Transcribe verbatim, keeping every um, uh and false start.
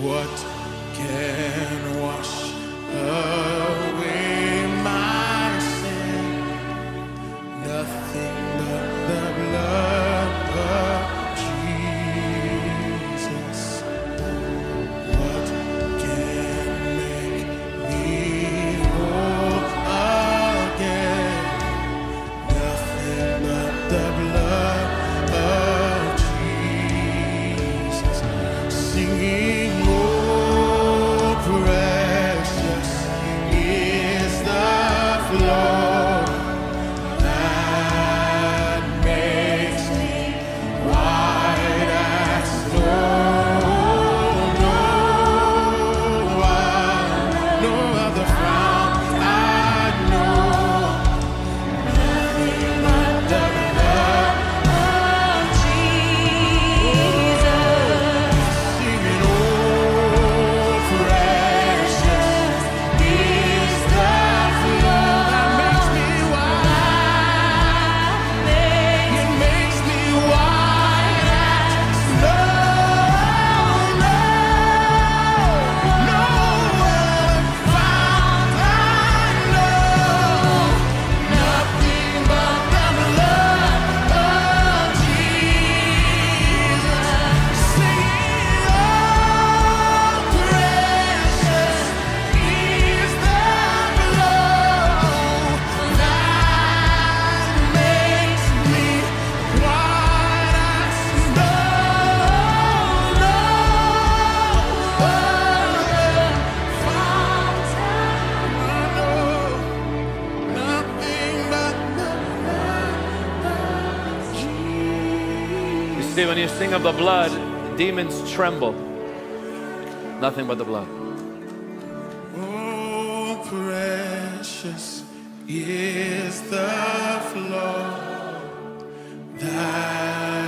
What can wash away my sin? Nothing but the blood of Jesus. What can make me whole again? Nothing but the blood of Jesus. Singing, oh, precious is the flow that makes me white as snow. No one, no other fount I know. Nothing but the blood of Jesus. Singing, oh, precious is the flow that makes me white. It makes me white as snow. No, no other fount I know. Nothing but the blood of Jesus. Singing, oh, precious is the blow that makes me white as snow. No other fount I know. Nothing but the blood of Jesus. You see, when you sing of the blood, demons tremble. Nothing but the blood. Oh, precious is the flow that